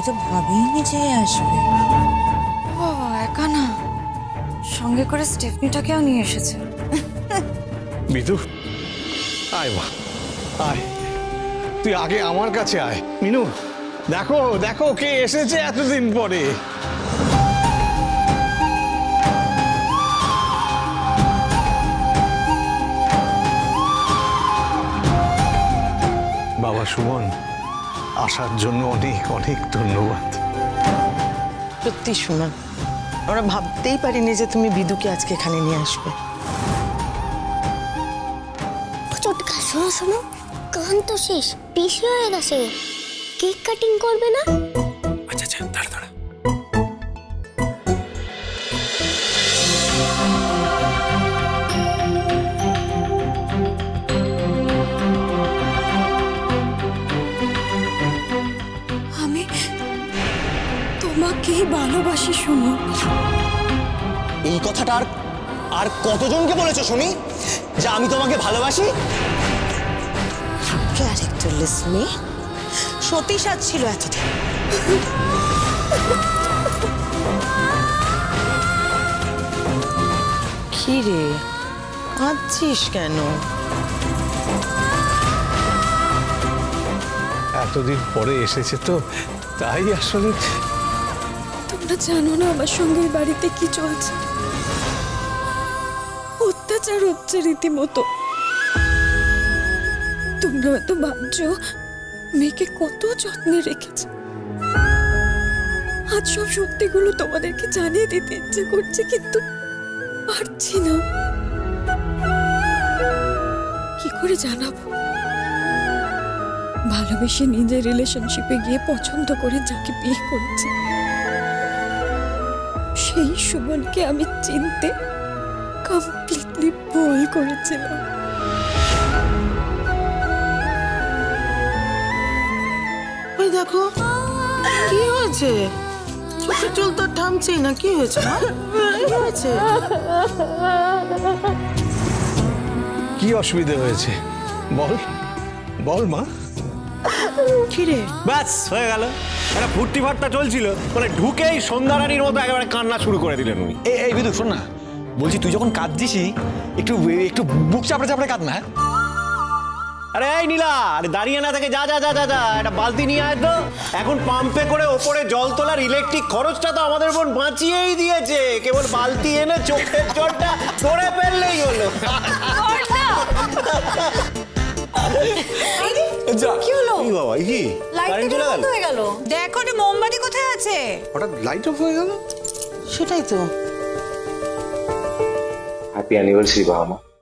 তো ভাবিনি যে আসবে। ও একা না, সঙ্গে করে স্টেফনিটাকেও নিয়ে এসেছে। বিদু আয় মা আয়, তুই আগে আমার কাছে আয়। মিনু দেখো দেখো কে এসেছে এতদিন পরে। বাবা সুমন, আসার জন্য অনেক অনেক ধন্যবাদ। সত্যি সুমন, আমরা ভাবতেই পারিনি যে তুমি বিদুকে আজকে এখানে নিয়ে আসবে। শোনো শোনো, গান তো শেষ, পিছু হয়ে গেছে, কেক কাটিং করবে না? আচ্ছা আচ্ছা দাঁড়া দাঁড়া। আমি তোমাকেই ভালোবাসি সুমন। এই কথাটা আর কতজনকে বলেছো শুনি যে আমি তোমাকে ভালোবাসি? ক্যারেক্টারলেস মেয়ে, সতী সাজ ছিল এতদিন। কি রে, কাঁদছিস কেন? এতদিন পরে এসেছে তো তাই আসলে। তোমরা জানো না আমার সঙ্গে বাড়িতে কি চলছে? অত্যাচার হচ্ছে রীতিমতো। তোমরা হয়তো ভাবছো মেয়েকে কত যত্নে রেখেছে। আজ সব সত্যিগুলো তোমাদেরকে জানিয়ে দিতে ইচ্ছে করছে, কিন্তু পারছি না। কি করে জানাবো? ভালোবেসে নিজের রিলেশনশিপে গিয়ে পছন্দ করে যাকে বিয়ে করেছে, সেই সুমনকে আমি চিনতে কমপ্লিটলি ভুল করেছিলাম। ওই দেখো কি হয়েছে, চোখের জল তো থামছেই না। কি হয়েছে মা? কি হয়েছে? কি অসুবিধা হয়েছে বল বল মা। কি রে? ব্যাস হয়ে গেল। একটা ফুর্তি ফাট্টা চলছিল, মানে ঢুকেই সন্ধ্যারানীর মতো একেবারে কান্না শুরু করে দিলেন উনি। এই বিদু শোন না, বলছি তুই যখন কাঁদছিসই একটু একটু বুক চাপড়ে চাপড়ে কাঁদ না। আরে এই নীলা, আরে দাঁড়িয়ে না থেকে যা যা যা যা যা একটা বালতি নিয়ে আয় তো। এখন পাম্পে করে ওপরে জল তোলার ইলেকট্রিক খরচটা তো আমাদের বোন বাঁচিয়েই দিয়েছে। কেবল বালতি এনে চোখের জলটা ধরে ফেললেই হলো। কি হলো? বাবা কি কারেন্ট চলে গেল? দেখো না মোমবাতি কোথায় আছে? হঠাৎ লাইট অফ হয়ে গেল। সেটাই তো। হ্যাপি অ্যানিভার্সারি বাবা মা।